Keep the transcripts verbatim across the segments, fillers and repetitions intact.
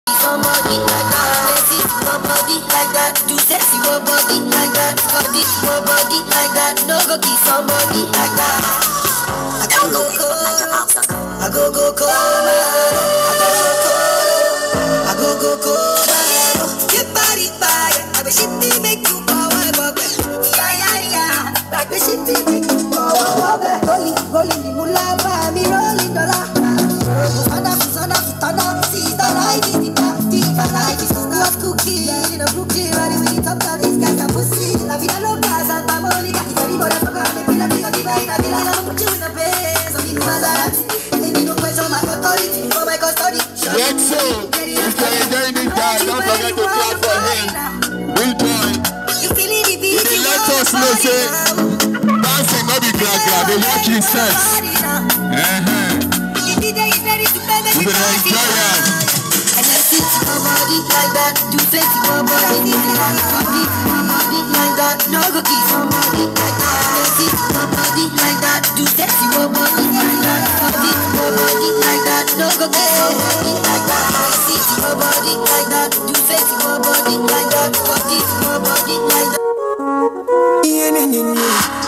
Somebody like that, let's see somebody like that, do sexy body like that, body body like that, no go kiss somebody like that. I go go cold, I go go cold, I go go cold, your body fire, I be shitty make you power bubble, yeah yeah yeah, like the shitty make you power bubble, rolling rolling the moolah, me rolling dollar, Susana Susana Susana, see the light in the I like this was cookie, in a cookie, ready with the top down, this guy's a pussy. La vida loca, Santa Monica, y te digo la toca, me pila, pila, pila, pila, pila, la put you in a bed, so you know Maserati, and you know question my authority, for my custody. Let's go, if you're enjoying this guy, don't forget to clap for him. We'll join. You feeling the beat, you let us know, say, dancing, not be glad, glad, they watch his sex. Uh-huh. We're gonna enjoy it. Body like that, do sexy body body like that, no go kiss somebody like that. Sexy body like that, do sexy body like that, body body like that, no go kiss somebody like that. Sexy body like that, do sexy body like that, body body like that. Yeah, yeah, yeah.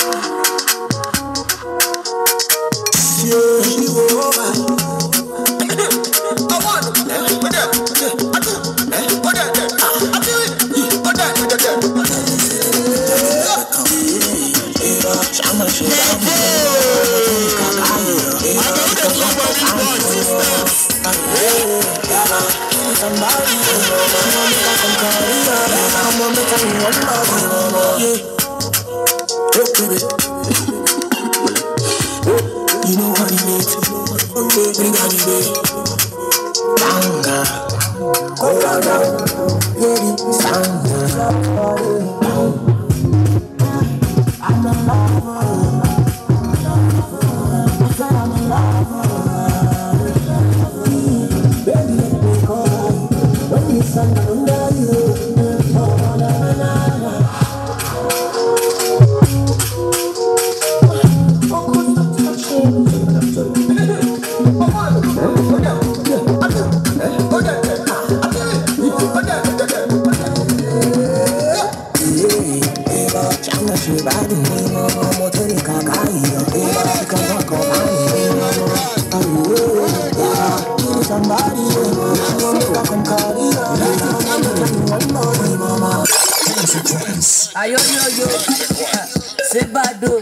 You know what you need. Bring on the day. Banga. Go down, down. Yeah, Sanga. I'm a lover. I said I'm a lover. Baby, let me go. When you stand under you. Oh, na na na na. Ayo yo yo, sebado,